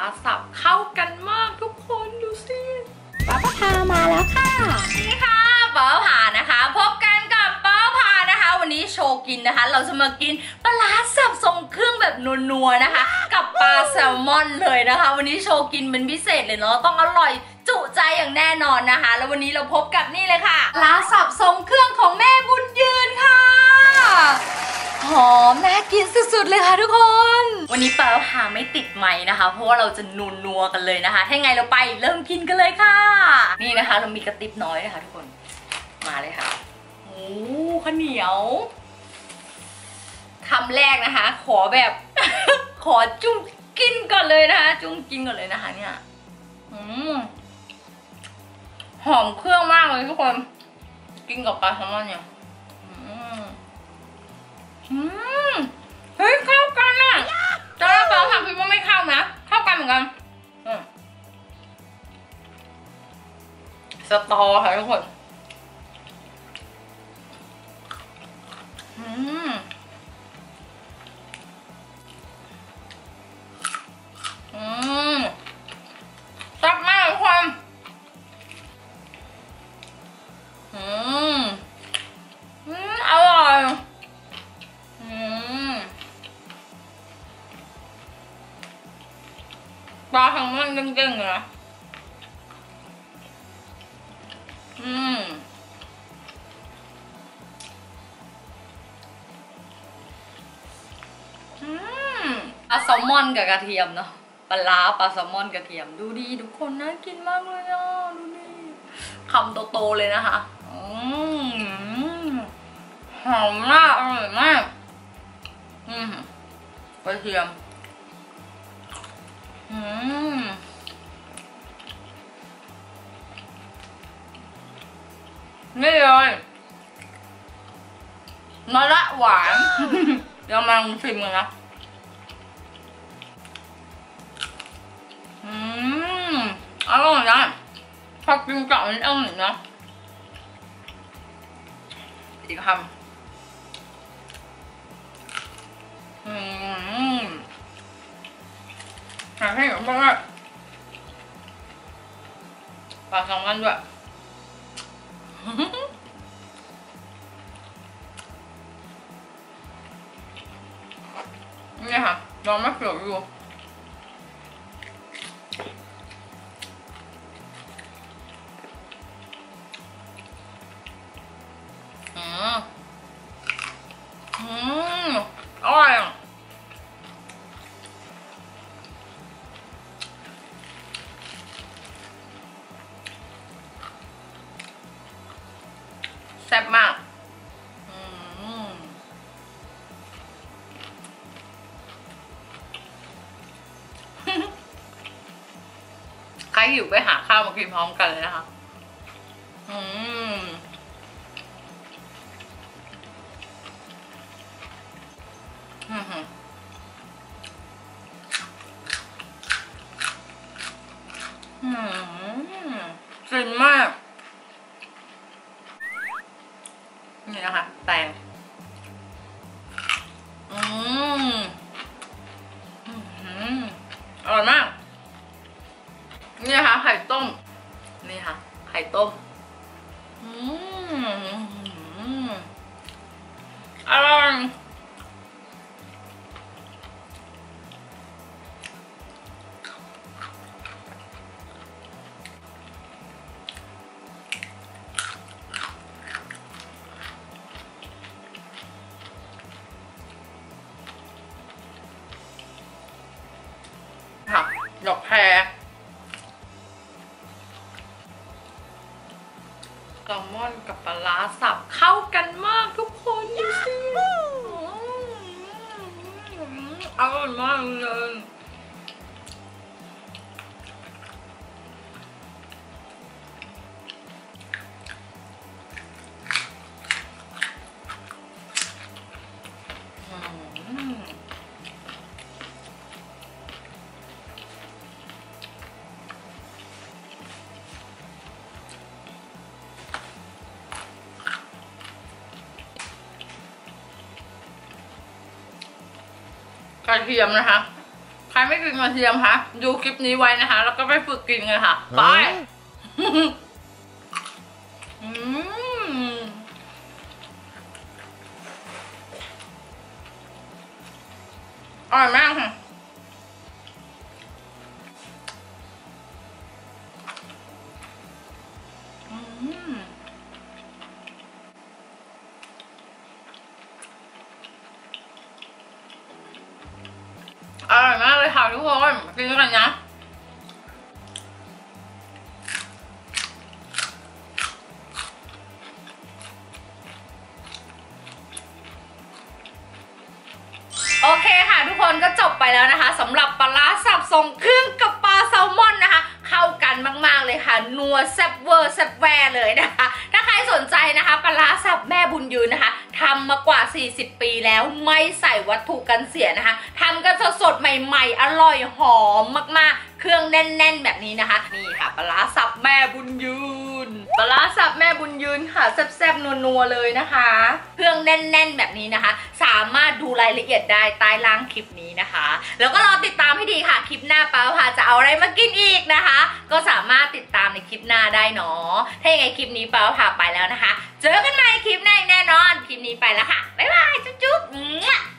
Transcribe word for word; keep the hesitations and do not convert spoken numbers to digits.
สับเข้ากันมากทุกคนดูสิป้าป้าพามาแล้วค่ะนี่ค่ะป้าพานะคะพบกันกับป้าพานะคะวันนี้โชว์กินนะคะเราจะมากินปลาสับทรงเครื่องแบบนัวๆนะคะกับปลาแซลมอนเลยนะคะวันนี้โชว์กินเป็นพิเศษเลยเนาะต้องอร่อยจุใจอย่างแน่นอนนะคะแล้ววันนี้เราพบกับนี่เลยค่ะปลาสับทรงเครื่องของแม่บุญยืนค่ะหอมน่ากินสุดๆเลยค่ะทุกคนวันนี้ป้าพาไม่ติดไม้นะคะเพราะว่าเราจะนัวนัวกันเลยนะคะถ้าไงเราไปเริ่มกินกันเลยค่ะนี่นะคะเรามีกระติบน้อยนะคะทุกคนมาเลยค่ะโอ้ข้าวเหนียวคำแรกนะคะขอแบบ ขอจุ้มกินก่อนเลยนะคะจุ้มกินก่อนเลยนะคะเนี่ยอืมหอมเครื่องมากเลยทุกคนกินกับปลาแซลมอนเนี่ยอืมอืมเฮ้ยเข้ากันอ่ะตอนแรกป้าทำคิดว่าไม่เข้านะเข้ากันเหมือนกันสตอค่ะทุกคนอืมอืมซับมากทุกคนอืมอืมอร่อยอืมปลาทั้งมันเด้งๆเลยนะอืมอืมปลาแซลมอนกับกระเทียมเนาะปลาล้าปลาแซลมอนกระเทียมดูดีทุกคนน่ากินมากเลยอ่ะดูดิคำโตๆเลยนะคะอืมหอมมากอร่อยมากอืมกระเทียมอืมนี่เลยมะระหวานเดี๋ยวมาลองชิมกันนะอืมอร่อยนะชอบกินกับอันนี้อร่อยนะอีกคำอืมหาให้หนูบ้างอ่ะปลาแซลมอนด้วยนี่ค่ะลองมะเขือดูอืมอืมอร่อยอ่ะแซ่บมากใครหิวไปหาข้าวมากินพร้อมกันเลยนะคะอืมอืมอืมฟินมากนี่นะคะแตงอืมอร่อยมากนี่นะคะไข่ต้มนี่ค่ะไข่ต้มอืมอร่อยค่ะดอกแครแซลมอนกับปลาร้าสับเข้ากันมากทุกคนดูสิอร่อยมากเลยกระเทียมนะคะ ใครไม่กินกระเทียมคะดูคลิปนี้ไว้นะคะ แล้วก็ไปฝึกกินกันค่ะไปอืมอร่อยมากค่ะอร่อยมากเลยค่ะทุกคนกินกันนะโอเคค่ะทุกคนก็จบไปแล้วนะคะสำหรับปลาร้าสับทรงเครื่องกับปลาแซลมอนนะคะเข้ากันมากๆเลยค่ะนัวแซ่บเวอร์แซ่บแวร์เลยนะคะถ้าใครสนใจนะคะปลาร้าสับแม่บุญยืนนะคะทำมากว่าสี่สิบปีแล้วไม่ใส่วัตถุกันเสียนะคะทำกันสดๆใหม่ๆอร่อยหอมมากๆเครื่องแน่นๆแบบนี้นะคะนี่ค่ะปลาร้าสับแม่บุญยืนปลาร้าสับแม่บุญยืนค่ะแซ่บๆนัวๆเลยนะคะเครื่องแน่นๆแบบนี้นะคะสามารถดูรายละเอียดได้ใต้ล่างคลิปนี้นะคะแล้วก็รอติดตามให้ดีค่ะคลิปหน้าป้าพาจะเอาอะไรมากินอีกนะคะก็สามารถติดตามในคลิปหน้าได้เนาะถ้าอย่างไรคลิปนี้ป้าพาไปแล้วนะคะเจอกันใหม่คลิปหน้าแน่นอนคลิปนี้ไปแล้วค่ะบ๊ายบายจุ๊บๆ